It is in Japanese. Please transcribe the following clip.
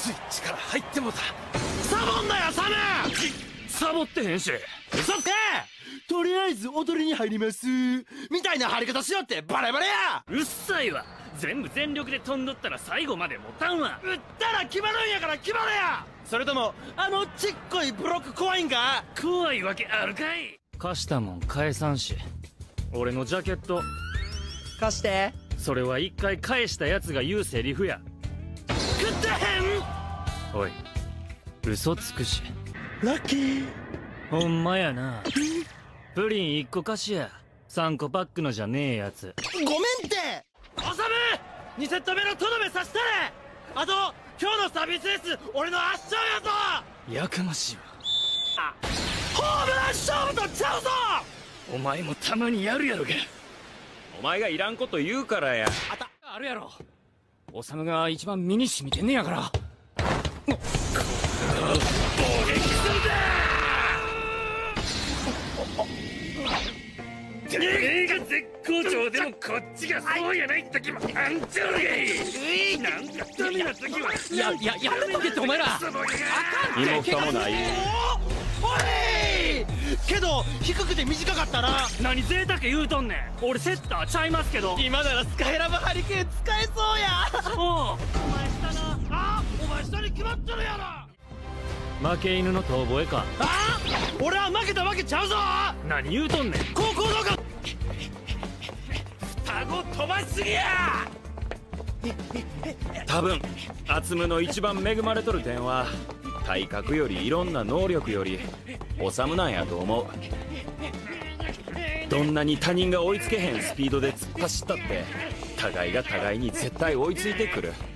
スイッチから入ってもうた。サボんなよサム。サボってへんし。嘘って。とりあえず踊りに入りますみたいな入り方しよってバレバレや。 うっさいわ。全部全力で飛んどったら最後まで持たんわ。 打ったら決まるんやから決まれや。それともあのちっこいブロック怖いんか。 怖いわけあるかい。貸したもん返さんし。俺のジャケット貸して。 それは一回返したやつが言うセリフや。 食ってへん。 おい嘘つくし。 ラッキー。 ほんまやな。プリン1個貸しや。3個パックのじゃねえやつ。 ごめんって。おさむ2セット目のとどめさせたれ。あと今日のサービスエース俺の圧勝やぞ。 やかましいわ。 ホームラン勝負とちゃうぞ。 お前もたまにやるやろが。 お前がいらんこと言うからや。 あるやろ。おさむが一番身に染みてんねやから。暴撃するんだ。映画絶好調でもこっちがそうやない時もあんちゃうがい。なんかダメな時はやめとけってお前ら。 身も蓋もない。 おいけど低くて短かったな。 何贅沢言うとんねん。俺セッターちゃいますけど。 今ならスカイラブハリケーン使えそうや。 おうお前下な。あお前下に決まってるやろ。 負け犬の遠吠えか。 あ俺は負けたわけちゃうぞ。 何言うとんねん。 高校のか双子飛ばしすぎや。 多分アツムの一番恵まれとる点は体格よりいろんな能力よりオサムなんやと思う。どんなに他人が追いつけへんスピードで突っ走ったって互いが互いに絶対追いついてくる。